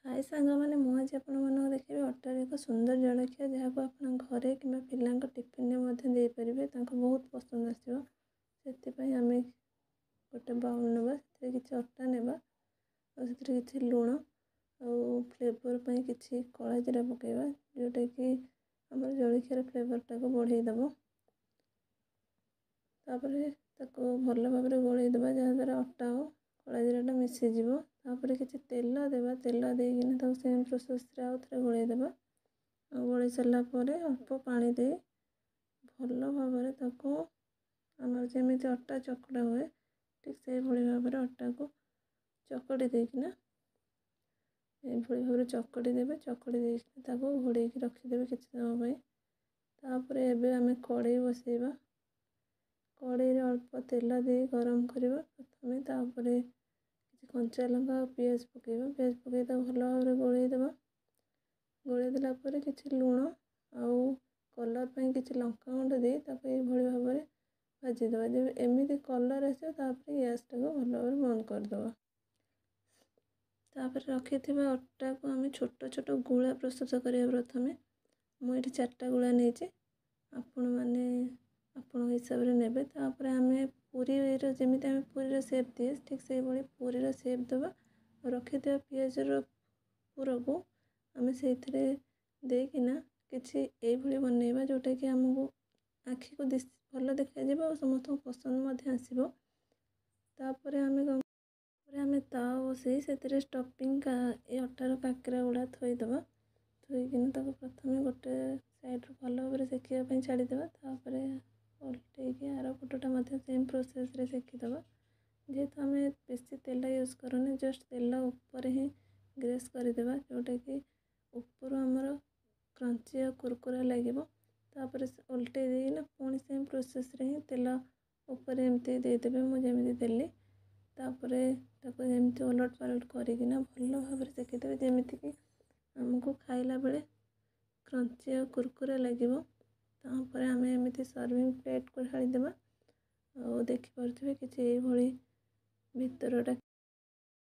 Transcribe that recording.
हाय सांगମାନେ ମୁଁ ଆଜି ଆପଣମାନଙ୍କୁ ଦେଖେଇବି ଅଟାରେ ଏକ ସୁନ୍ଦର ଜଳଖିଆ ଯାହାକୁ ଆପଣ ଘରେ କିମ୍ବା ପିଲାଙ୍କ ଟିଫିନରେ ମଧ୍ୟ ଦେଇପାରିବେ। ତାଙ୍କୁ ବହୁତ ପସନ୍ଦ ଆସିବ। ସେଥିପାଇଁ ଆମେ ଗୋଟେ ବାଉଲ୍ ନେବା, ସେଥିରେ କିଛି ଅଟା ନେବା ଆଉ ସେଥିରେ କିଛି ଲୁଣ ଆଉ ଫ୍ଲେଭର୍ ପାଇଁ କିଛି କଳା ଜିରା ପକାଇବା, ଯେଉଁଟାକି ଆମର ଜଳଖିଆର ଫ୍ଲେଭର୍ଟାକୁ ବଢ଼େଇ ଦେବ। ତାପରେ ତାକୁ ଭଲ ଭାବରେ ଗୋଳେଇ ଦେବା, ଯାହାଦ୍ୱାରା ଅଟା ଆଉ କଳା ଜିରାଟା ମିଶିଯିବ। ତାପରେ କିଛି ତେଲ ଦେବା, ତେଲ ଦେଇକିନା ତାକୁ ସେମ୍ ପ୍ରୋସେସ୍ରେ ଆଉ ଥରେ ଗୋଳେଇ ଦେବା। ଆଉ ଗୋଳେଇ ସାରିଲା ପରେ ଅଳ୍ପ ପାଣି ଦେଇ ଭଲ ଭାବରେ ତାକୁ ଆମର ଯେମିତି ଅଟା ଚକଟା ହୁଏ ଠିକ୍ ସେଇଭଳି ଭାବରେ ଅଟାକୁ ଚକଟି ଦେଇକିନା ଏଇଭଳି ଭାବରେ ଚକଟି ଦେବେ। ଚକଟି ଦେଇକିନା ତାକୁ ଘୋଡ଼େଇକି ରଖିଦେବେ କିଛି ସମୟ ପାଇଁ। ତାପରେ ଏବେ ଆମେ କଡ଼େଇ ବସାଇବା। କଡ଼େଇରେ ଅଳ୍ପ ତେଲ ଦେଇ ଗରମ କରିବା ପ୍ରଥମେ। ତାପରେ କିଛି କଞ୍ଚା ଲଙ୍କା ଆଉ ପିଆଜ ପକାଇବା। ପିଆଜ ପକାଇ ତାକୁ ଭଲ ଭାବରେ ଗୋଳେଇ ଦେବା। ଗୋଳେଇ ଦେଲା ପରେ କିଛି ଲୁଣ ଆଉ କଲର୍ ପାଇଁ କିଛି ଲଙ୍କାଗୁଣ୍ଡ ଦେଇ ତାକୁ ଏଇଭଳି ଭାବରେ ଭାଜିଦେବା। ଯେବେ ଏମିତି କଲର୍ ଆସିବ ତାପରେ ଗ୍ୟାସ୍ଟାକୁ ଭଲ ଭାବରେ ବନ୍ଦ କରିଦେବା। ତାପରେ ରଖିଥିବା ଅଟାକୁ ଆମେ ଛୋଟ ଛୋଟ ଗୁଳା ପ୍ରସ୍ତୁତ କରିବା। ପ୍ରଥମେ ମୁଁ ଏଠି 4ଟା ଗୁଳା ନେଇଛି, ଆପଣମାନେ ଆପଣଙ୍କ ହିସାବରେ ନେବେ। ତାପରେ ଆମେ ପୁରୀର ଯେମିତି ଆମେ ପୁରୀର ସେପ୍ ଦିଏ ଠିକ୍ ସେଇଭଳି ପୁରୀର ସେପ୍ ଦେବା। ରଖିଥିବା ପିଆଜର ପୁରକୁ ଆମେ ସେଇଥିରେ ଦେଇକିନା କିଛି ଏଇଭଳି ବନେଇବା, ଯେଉଁଟାକି ଆମକୁ ଆଖିକୁ ଭଲ ଦେଖାଯିବ ଆଉ ସମସ୍ତଙ୍କୁ ପସନ୍ଦ ମଧ୍ୟ ଆସିବ। ତାପରେ ଆମେ ତାୱା ବସାଇ ସେଥିରେ ଷ୍ଟଫିଂ ଏ ଅଟାର କାକରା ଗୁଡ଼ା ଥୋଇଦେବା। ଥୋଇକିନା ତାକୁ ପ୍ରଥମେ ଗୋଟେ ସାଇଡ଼୍ରୁ ଭଲ ଭାବରେ ସେକିବା ପାଇଁ ଛାଡ଼ିଦେବା। ତାପରେ ଓଲଟେଇକି ଆର ପଟଟା ମଧ୍ୟ ସେମ୍ ପ୍ରୋସେସ୍ରେ ସେକିଦେବା। ଯେହେତୁ ଆମେ ବେଶୀ ତେଲ ୟୁଜ୍ କରୁନି, ଜଷ୍ଟ ତେଲ ଉପରେ ହିଁ ଗ୍ରେସ୍ କରିଦେବା, ଯେଉଁଟାକି ଉପରୁ ଆମର କ୍ରଞ୍ଚି ଆଉ କୁରକୁରା ଲାଗିବ। ତାପରେ ଓଲଟେଇ ଦେଇକିନା ପୁଣି ସେମ୍ ପ୍ରୋସେସ୍ରେ ହିଁ ତେଲ ଉପରେ ଏମିତି ଦେଇଦେବେ, ମୁଁ ଯେମିତି ଦେଲି। ତାପରେ ତାକୁ ଯେମିତି ଓଲଟ ପାଲଟ କରିକିନା ଭଲ ଭାବରେ ସେକିଦେବେ, ଯେମିତିକି ଆମକୁ ଖାଇଲା ବେଳେ କ୍ରଞ୍ଚି ଆଉ କୁରକୁରା ଲାଗିବ। ତାପରେ ଆମେ ଏମିତି ସର୍ଭିଂ ପ୍ଲେଟ୍କୁ ଢାଳିଦେବା। ଆଉ ଦେଖିପାରୁଥିବେ କିଛି ଏଇଭଳି ଭିତରଟା